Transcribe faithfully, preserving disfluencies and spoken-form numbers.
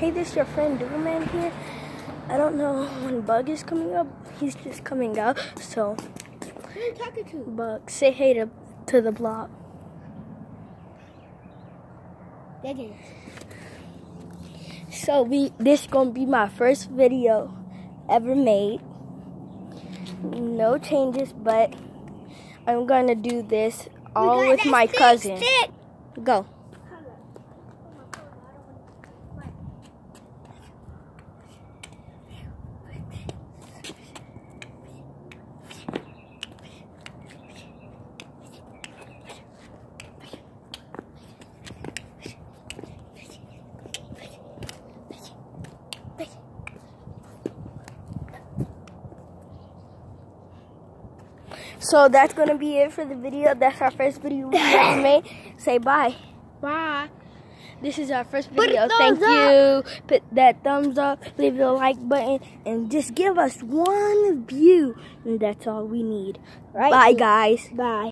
Hey, this your friend Doolman here. I don't know when Bug is coming up. He's just coming out. So, who are you talking to? Bug, say hey to, to the vlog. Daddy. So, we this gonna be my first video ever made. No changes, but I'm gonna do this all with my stick, cousin. Stick. Go. So that's gonna be it for the video. That's our first video we ever made. Say bye. Bye. This is our first Put video. a Thank thumbs you. Put that thumbs up, leave the like button, and just give us one view. And that's all we need. Right. Bye, guys. Bye.